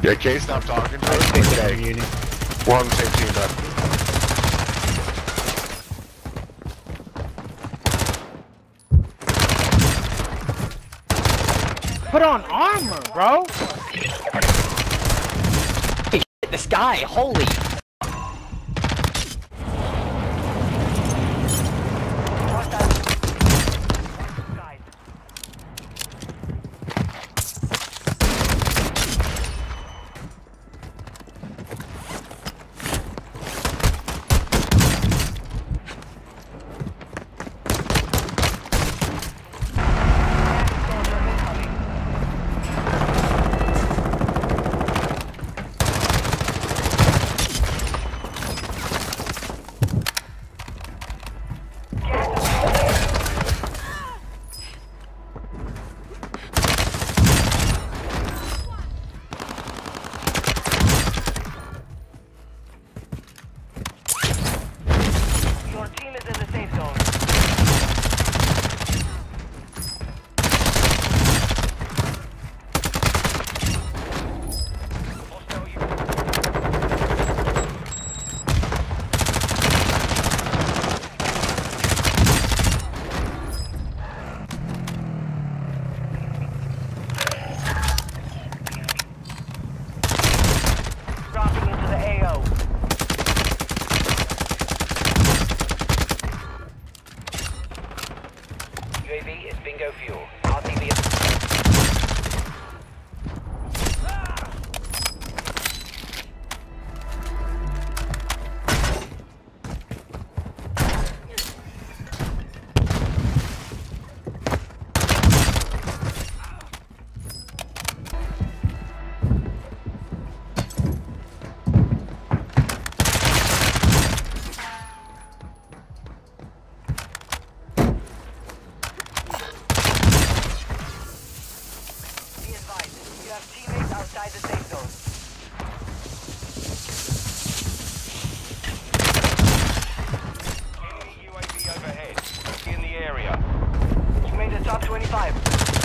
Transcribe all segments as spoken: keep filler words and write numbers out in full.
Yeah, Kay, stop talking to us. Okay. We're on the same team, bud. Put on armor, bro! Hey, shit, this guy, holy! U A V is bingo fuel. R T B is... outside the safe zone. Enemy U A V overhead. In the area. You made the top twenty-five.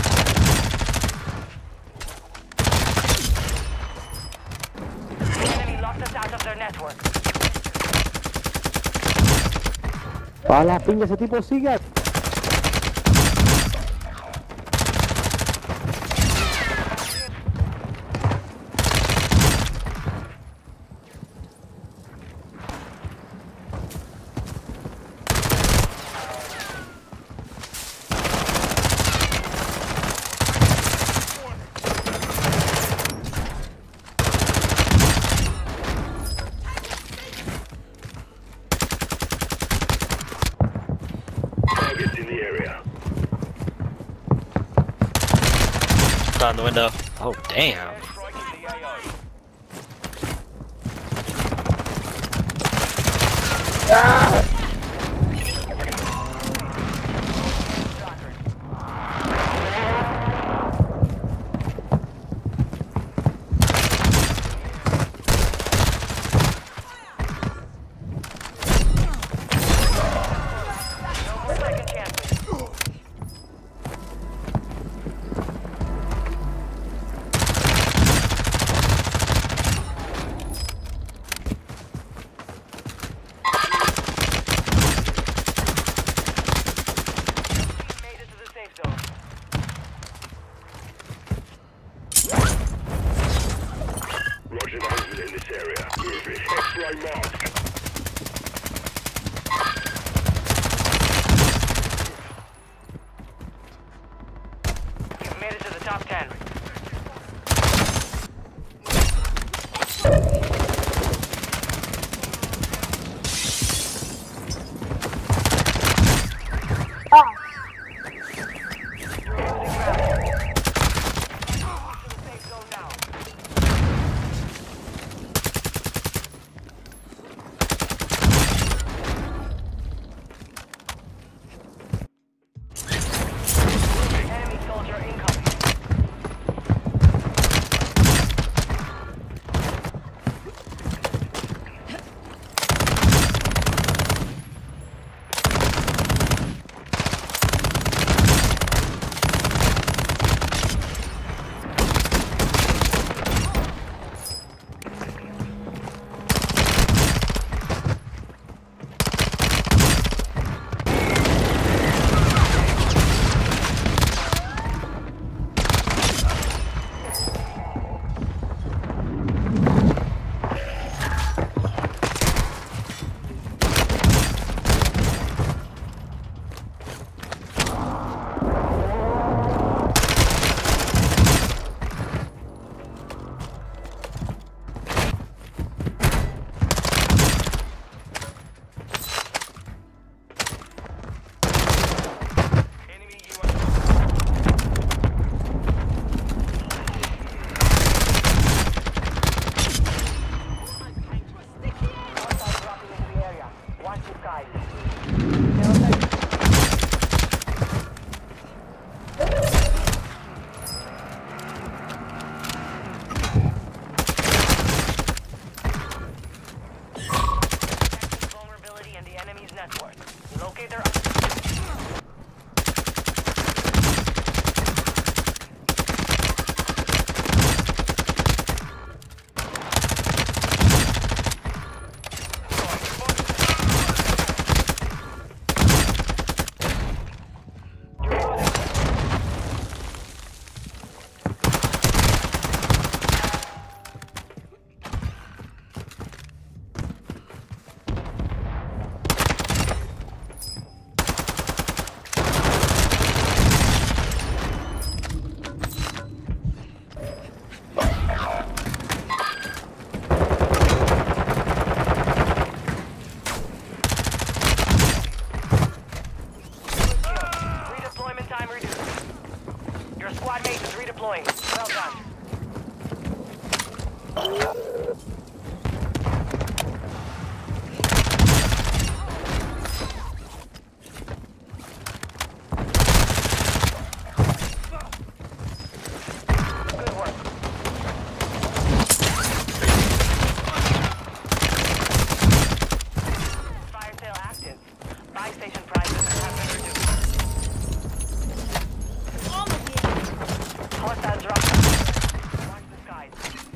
The enemy locked us out of their network. A la pinga, ese tipo sigue. On the window. Oh, damn. Ah! Roger movement in this area. Moving. X-ray marked. You've made it to the top ten. Enemy soldier incoming. Your squad mate is redeploying. Well done. Good work. Fire sale active. Buy station prices have been reduced. Hostile drop. Watch the skies.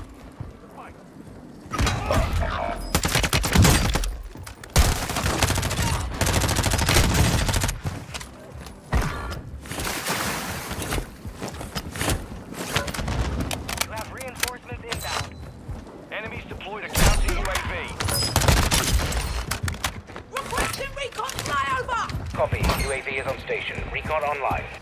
You have reinforcements inbound. Enemies deployed a counter U A V. Requesting recon flyover! Copy. U A V is on station. Recon online.